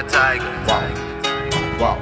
a tiger. Wow.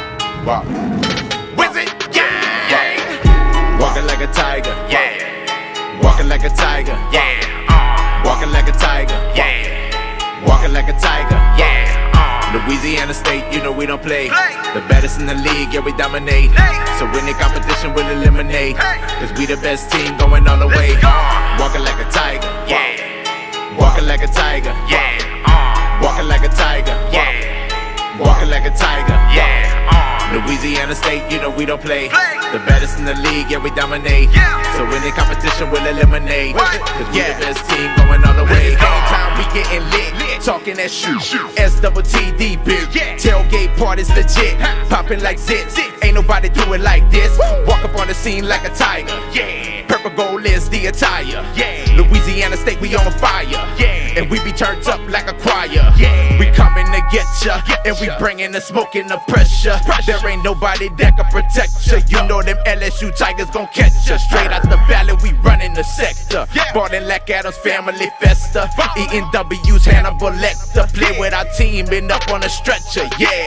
Wizard gang. Walking like a tiger. Yeah. Walking like a tiger. Yeah. Walking like a tiger. Yeah. Walking like a tiger. Yeah. Louisiana State, you know we don't play. The baddest in the league, yeah we dominate. So any competition we'll eliminate. Cause we the best team going all the way. Walking like a tiger. Yeah. Walking like a tiger. Yeah. Walking like a tiger. Yeah. Walking like a tiger. Yeah. Louisiana State, you know we don't play. The baddest in the league, yeah we dominate. So any competition we'll eliminate. Cause we the best team going all the way. Anytime we getting lit, talking that shoot. STTD big, tailgate parties legit. Popping like zits, ain't nobody do it like this. Walk up on the scene like a tiger. Purple gold is the attire. Louisiana State, we on fire. And we be turned up like a choir. We coming to get ya, and we bringing the smoke and the pressure. There ain't nobody that can protect ya. You know them LSU Tigers gon' catch ya. Straight out the valley, we running the sector. Ballin' like Adams Family Festa. Eating W's Hannibal Lecter. Play with our team, been up on a stretcher.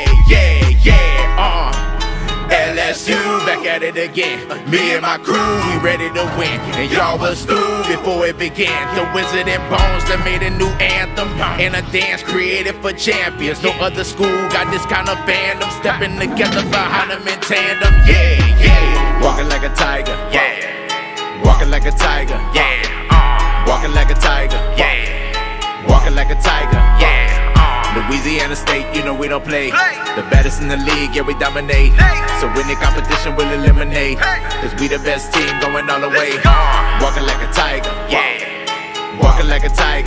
LSU back at it again. Me and my crew, we ready to win. And y'all was through before it began. The Wizard and Bones that made a new anthem and a dance created for champions. No other school got this kind of band. I'm stepping together behind them in tandem. Walking like a tiger. Yeah. Walking like a tiger. Yeah. Walking like a tiger. Yeah. Walking like a tiger. Yeah. Louisiana State, you know we don't play. The baddest in the league, yeah we dominate. So any competition we'll eliminate. Cause we the best team going all the way. Walking like a tiger. Yeah. Walking like a tiger.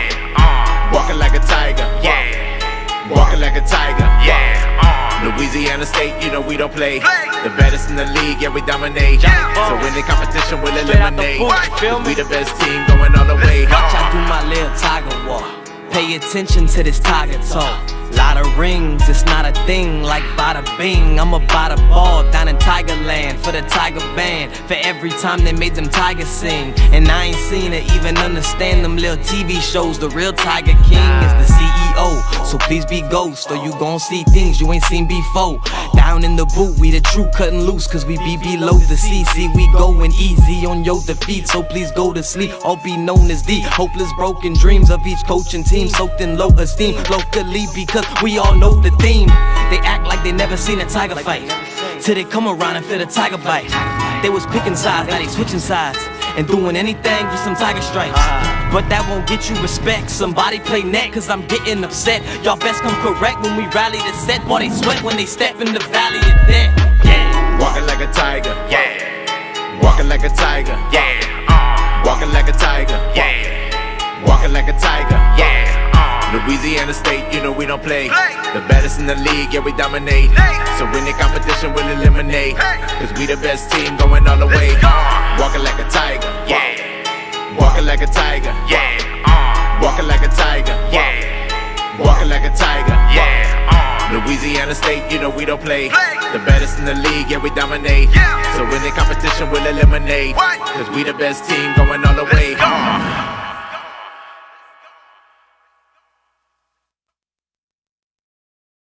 Yeah. Walking like a tiger. Yeah. Walking like a tiger. Yeah. Louisiana State, you know we don't play. The baddest in the league, yeah we dominate. So any competition we'll eliminate. Cause we the best team going all the way. Watch I do my little tiger walk. Pay attention to this tiger talk. Lot of rings, it's not a thing like bada bing. I'm about to ball down in Tigerland for the Tiger Band. For every time they made them tigers sing. And I ain't seen it even understand them little TV shows. The real Tiger King is the CEO. So please be ghost or you gon' see things you ain't seen before. Down in the boot, we the true cutting loose. Cause we be below the CC. We going easy on your defeat. So please go to sleep or be known as the hopeless broken dreams of each coaching team. Soaked in low esteem locally because we all know the theme. They act like they never seen a tiger fight till they come around and feel the tiger bite. They was picking sides, now they switching sides and doing anything for some tiger stripes. But that won't get you respect. Somebody play net cause I'm getting upset. Y'all best come correct when we rally the set. Boy, they sweat when they step in the valley of death. Walking like a tiger. Yeah. Walking like a tiger. Yeah. Walking like a tiger. Yeah. Walking like a tiger. Yeah. Louisiana State, you know we don't play. The baddest in the league, yeah we dominate. So any competition we'll eliminate. Cause we the best team going all the way. Walking like a tiger. Yeah. Walking like a tiger. Yeah. Walking like a tiger. Yeah. Walking like a tiger. Yeah. Louisiana State, you know we don't play. The baddest in the league, yeah we dominate. So any competition we'll eliminate. Cause we the best team going all the way.